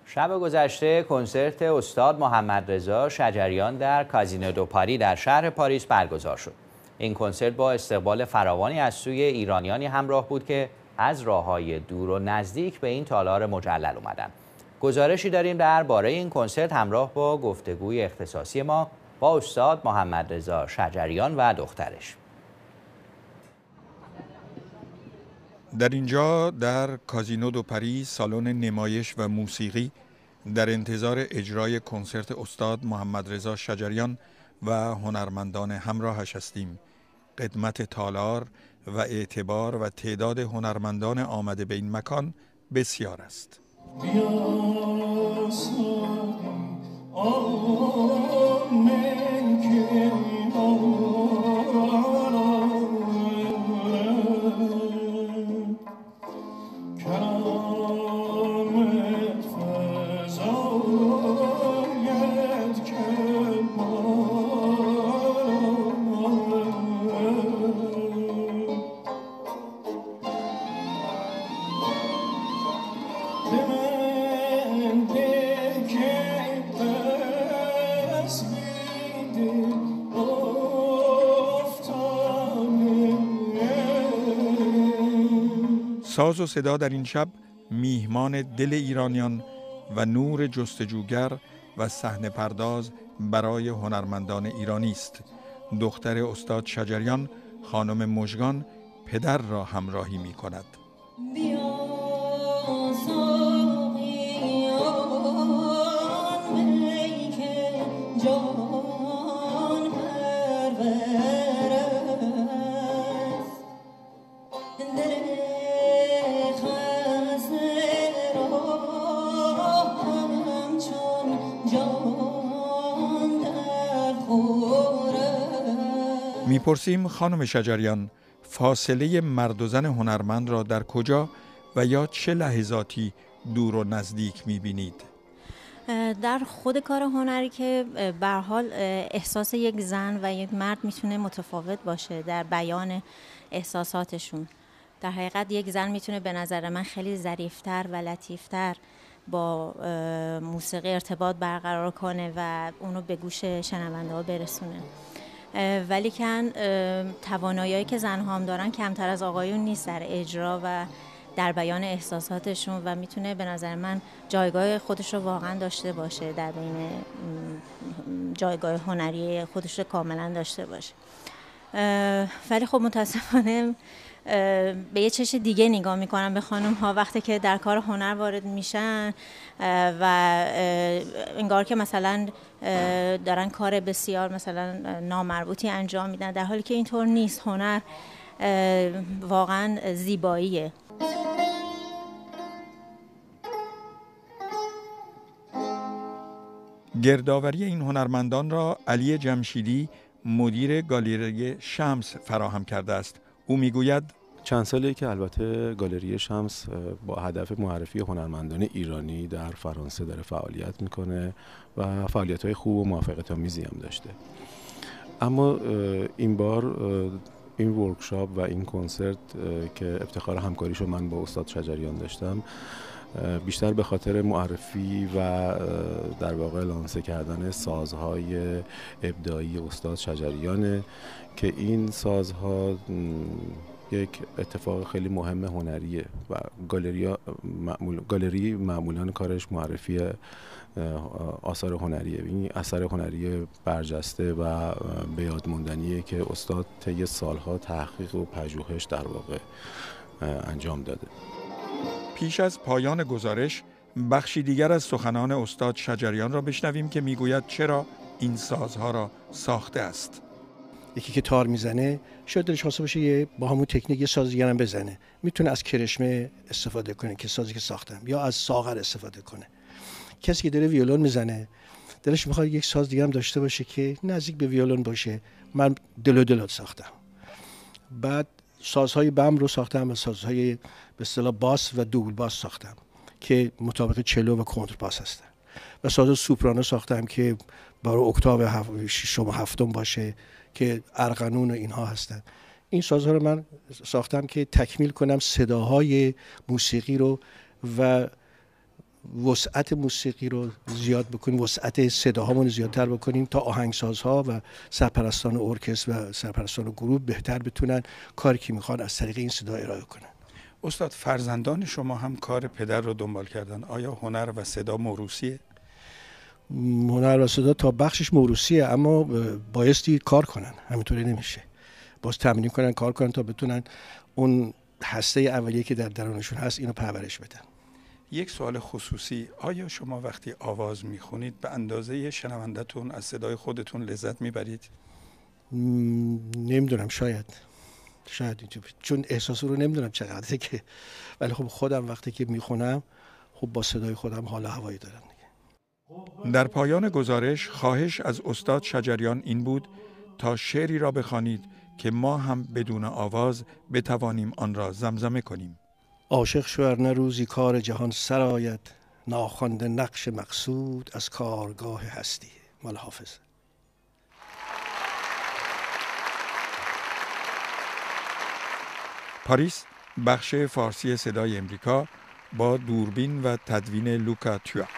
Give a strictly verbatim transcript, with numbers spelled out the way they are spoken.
شب گذشته کنسرت استاد محمدرضا شجریان در کازینو دو پاری در شهر پاریس برگزار شد. این کنسرت با استقبال فراوانی از سوی ایرانیانی همراه بود که از راه‌های دور و نزدیک به این تالار مجلل اومدن. گزارشی داریم درباره این کنسرت همراه با گفتگوی اختصاصی ما با استاد محمدرضا شجریان و دخترش. در اینجا در کازینو دو پاری سالن نمایش و موسیقی در انتظار اجرای کنسرت استاد محمدرضا شجریان و هنرمندان همراهش هستیم. قدمت تالار و اعتبار و تعداد هنرمندان آمده به این مکان بسیار است. ساز و صدا در این شب میهمان دل ایرانیان و نور جستجوگر و صحنه پرداز برای هنرمندان ایرانی است. دختر استاد شجریان خانم مژگان پدر را همراهی می کند. میپرسیم خانم شجریان فاصله مرد و زن هنرمند را در کجا و یا چه لحظاتی دور و نزدیک میبینید؟ در خود کار هنری که به هر حال احساس یک زن و یک مرد میتونه متفاوت باشه در بیان احساساتشون. در حقیقت یک زن میتونه به نظر من خیلی ظریفتر و لطیفتر با موسیقی ارتباط برقرار کنه و اونو به گوش شنونده ها برسونه. ولی کن توانایی که زنها هم دارن کمتر از آقایون نیست در اجرا و در بیان احساساتشون و میتونه به نظر من جایگاه خودش رو واقعا داشته باشه، در بین جایگاه هنری خودش رو کاملا داشته باشه. ولی خب متاسفانه به یه چشم دیگه نگاه میکنم به خانم ها وقتی که در کار هنر وارد میشن و انگار که مثلا دارن کار بسیار مثلا نامربوطی انجام میدن، در حالی که اینطور نیست. هنر واقعا زیباییه. گردآوری این هنرمندان را علی جمشیدی مدیر گالری شمس فراهم کرده است. او میگوید چند سالیه که البته گالری شمس با هدف معرفی هنرمندان ایرانی در فرانسه داره فعالیت میکنه و فعالیت‌های خوب و موفقیت‌آمیزی هم داشته. اما این بار این ورکشاپ و این کنسرت که افتخار همکاریشو من با استاد شجریان داشتم بیشتر به خاطر معرفی و در واقع لانسه کردن سازهای ابداعی استاد شجریانه که این سازها یک اتفاق خیلی مهم هنریه و گالری معمول گالری معمولاً کارش معرفی آثار هنریه. این اثر هنری برجسته و به یاد ماندنیه که استاد طی سالها تحقیق و پژوهش در واقع انجام داده. پیش از پایان گزارش بخشی دیگر از سخنان استاد شجریان را بشنویم که میگوید چرا این سازها را ساخته است. یکی که تار میزنه شاید دلش خواسته باشه یه با همون تکنیک یه ساز دیگه هم بزنه، میتونه از کرشمه استفاده کنه که سازی که ساختم، یا از ساغر استفاده کنه. کسی که داره ویولون میزنه دلش میخواد یک ساز دیگه هم داشته باشه که نزدیک به ویولون باشه. من دلو دلو ساختم. بعد سازهای بم رو ساختم و سازهای به اصطلاح باس و دوبل باس ساختم که مطابق چلو و کنترباس هستن و ساز سوپرانو ساختم که برای اکتاو هف... ششم و هفتم باشه که ارغنون و اینها هستن. این سازها رو من ساختم که تکمیل کنم صداهای موسیقی رو و وسعت موسیقی رو زیاد بکنیم، وسعت صداهامون رو زیادتر بکنیم تا آهنگسازها و سرپرستان ارکستر و سرپرستان گروه بهتر بتونن کاری که میخوان از طریق این صدا ارائه کنن. استاد، فرزندان شما هم کار پدر رو دنبال کردن. آیا هنر و صدا موروثیه؟ هنر و صدا تا بخشش موروثیه، اما بایستی کار کنن، همینطوری نمیشه. باز تمرین کنن، کار کنن تا بتونن اون هسته اولیه که در درونشون هست اینو پرورش بدن. یک سوال خصوصی، آیا شما وقتی آواز میخونید به اندازه شنوندتون از صدای خودتون لذت میبرید؟ نمیدونم، شاید شاید اینجوری، چون احساس رو نمیدونم چقدره که، ولی خب خودم وقتی که میخونم خب با صدای خودم حال و هوایی دارم دیگه. در پایان گزارش خواهش از استاد شجریان این بود تا شعری را بخوانید که ما هم بدون آواز بتوانیم آن را زمزمه کنیم. عاشق شو ار نه روزی کار جهان سر آید، ناخوانده نقش مقصود از کارگاه هستی. مال حافظ. پاریس، بخش فارسی صدای امریکا با دوربین و تدوین لوکا توا.